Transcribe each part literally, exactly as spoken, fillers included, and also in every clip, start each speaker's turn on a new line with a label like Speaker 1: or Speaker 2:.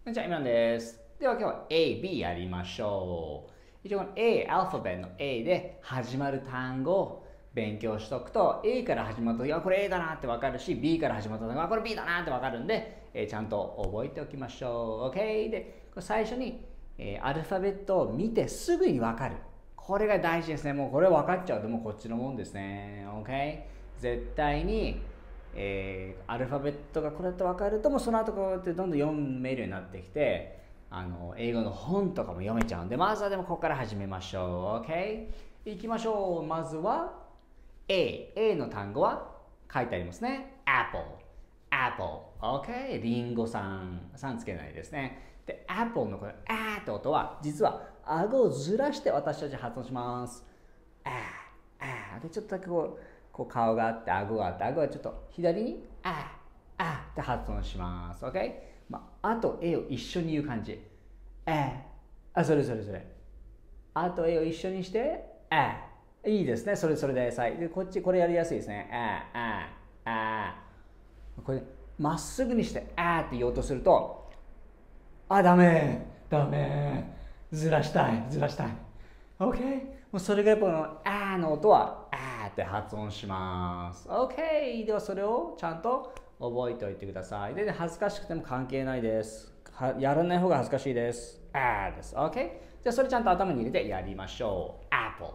Speaker 1: こんにちは、イムランです。では今日は A、B やりましょう。一応この A、アルファベットの A で始まる単語を勉強しとくと A から始まった時はこれ A だなってわかるし B から始まった時はこれ B だなってわかるんで、えー、ちゃんと覚えておきましょう。OK? で、最初に、えー、アルファベットを見てすぐにわかる。これが大事ですね。もうこれ分かっちゃうともうこっちのもんですね。OK? 絶対にえー、アルファベットがこれだと分かるともうその後こうやってどんどん読めるようになってきてあの英語の本とかも読めちゃうんでまずはでもここから始めましょう。 OK? いきましょう。まずは A A の単語は書いてありますね。 Apple Apple OK リンゴさんさんつけないですね。で Apple のこれあーって音は実は顎をずらして私たち発音します。あーあーでちょっとだけこうこう顔があって顎があって顎はちょっと左にああって発音します。 OK、まあ、あと A を一緒に言う感じ。ああそれそれそれあと A を一緒にしてあいいですね。それそれでさいでこっちこれやりやすいですね。あああこれまっすぐにしてあって言おうとするとあダメダメずらしたいずらしたい。 OK もうそれがやっぱのあの音はあーって発音します。 OK ではそれをちゃんと覚えておいてください。で恥ずかしくても関係ないです。やらない方が恥ずかしいです。あーです。 OK じゃあそれちゃんと頭に入れてやりましょう。 Apple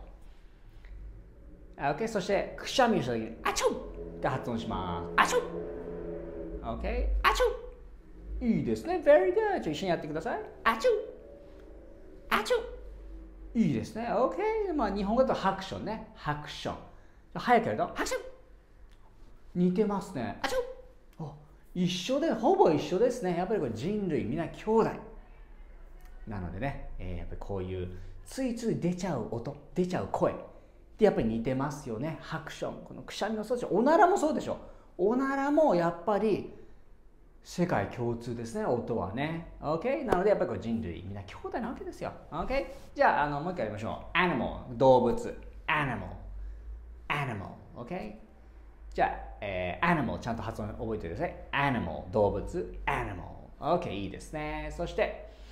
Speaker 1: OK そしてくしゃみをした時にあちょって発音します。あちょ OK あちょいいですね。 Very good じゃあ一緒にやってください。あちょあちょいいですね。OK。まあ、日本語だとハクションね。ハクション。早くやると、ハクション。似てますね。あちょ一緒で、ほぼ一緒ですね。やっぱりこれ人類、みんな兄弟。なのでね、えー、やっぱりこういう、ついつい出ちゃう音、出ちゃう声。で、やっぱり似てますよね。ハクション。このくしゃみのそうでしょ。おならもそうでしょ。おならもやっぱり、世界共通ですね、音はね。OK? なので、やっぱりこれ人類、みんな兄弟なわけですよ。OK? じゃあ、あのもう一回やりましょう。Animal、動物。Animal、Animal。OK? じゃあ、えー、Animal、ちゃんと発音覚えてください。Animal、動物。Animal。OK? いいですね。そして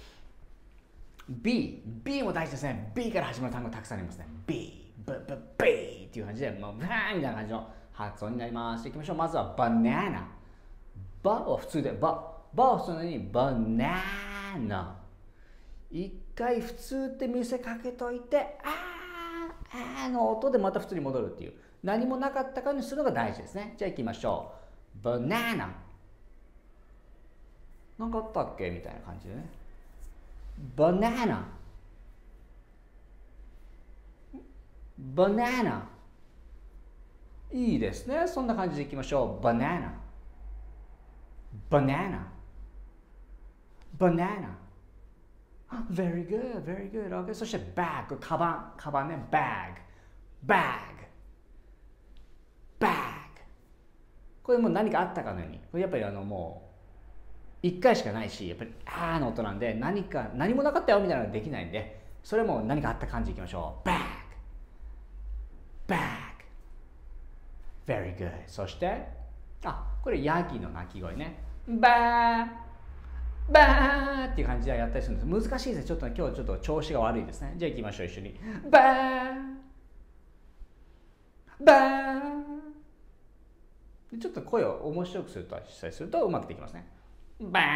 Speaker 1: 、B。B も大事ですね。B から始まる単語たくさんありますね。B、B、B、B っていう感じで、もう、ブーンみたいな感じの発音になります。いきましょう。まずは、Banana。バは普通で、バ。バは普通のに、バナナ。一回普通って見せかけといて、あー、あーの音でまた普通に戻るっていう。何もなかったかにするのが大事ですね。じゃあ行きましょう。バナナ。なんかあったっけみたいな感じでね。バナナ。バナナ。いいですね。そんな感じでいきましょう。バナナ。Banana. Banana. Very good, very good. Okay. そして bag. カバン。カバンね。bag. bag. bag. これもう何かあったかのように。これやっぱりあのもう一回しかないし、やっぱりあーの音なんで何か何もなかったよみたいなのができないんで、それも何かあった感じでいきましょう。bag. bag. Very good. そしてあ、これヤギの鳴き声ね。バーバーっていう感じでやったりするんです。難しいですね。ちょっと、ね、今日ちょっと調子が悪いですね。じゃあ行きましょう、一緒に。バーバーちょっと声を面白くするとしたりするとうまくできますね。バー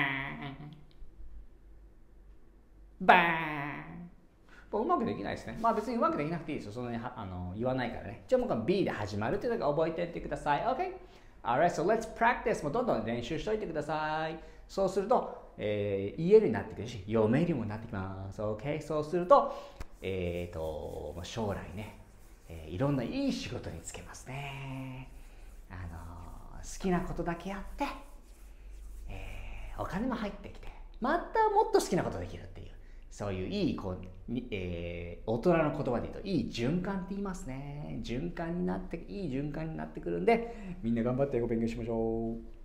Speaker 1: バーうまくできないですね。まあ別にうまくできなくていいですよ。そんなにあの言わないからね。じゃあ僕は B で始まるっていうのを覚えておいてください。OK? Alright, so let's practice. もうどんどん練習しておいてください。そうすると、えー、言えるようになってくるし、読めるようになってきます。OK? そうすると、えーと、将来ね、えー、いろんないい仕事に就けますね。あのー、好きなことだけやって、えー、お金も入ってきて、またもっと好きなことできるっていう。そういういいこう、えー、大人の言葉で言うといい循環って言いますね。循環になっていい循環になってくるんでみんな頑張って英語勉強しましょう。